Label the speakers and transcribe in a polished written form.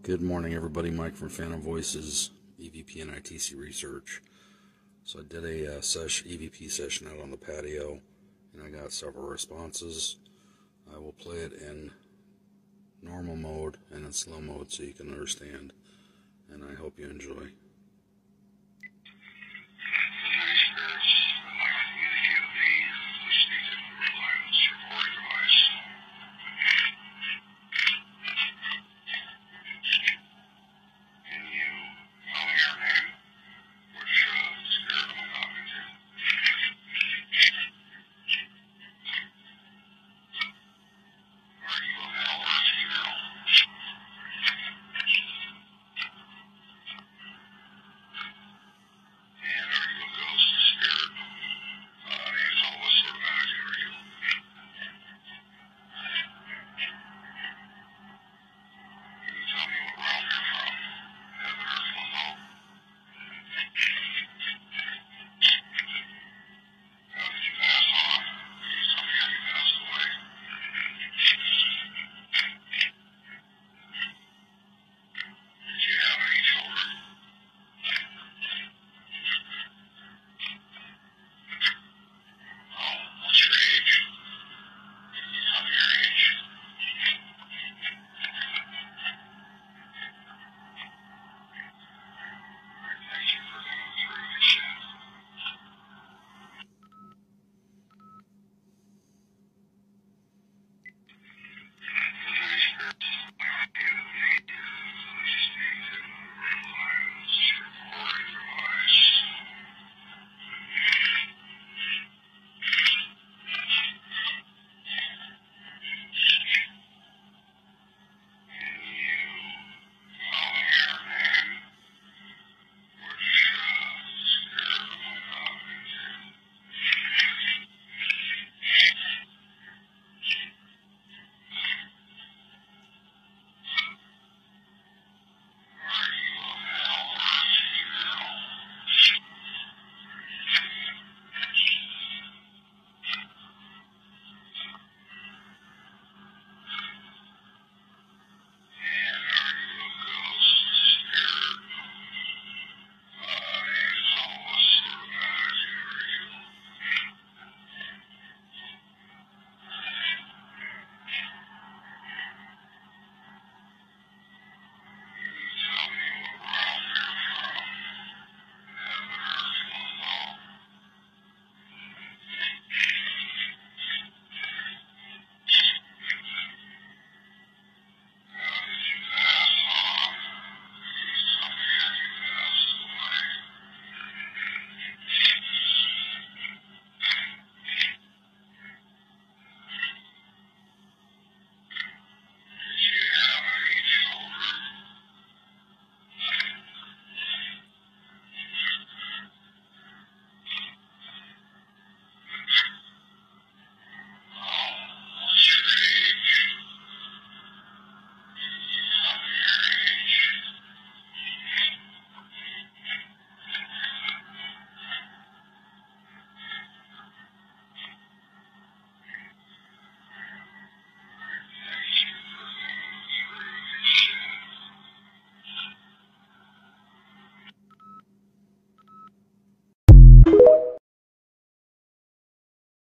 Speaker 1: Good morning, everybody. Mike from Phantom Voices, EVP and ITC Research. So I did a EVP session out on the patio, and I got several responses. I will play it in normal mode and in slow mode so you can understand, and I hope you enjoy.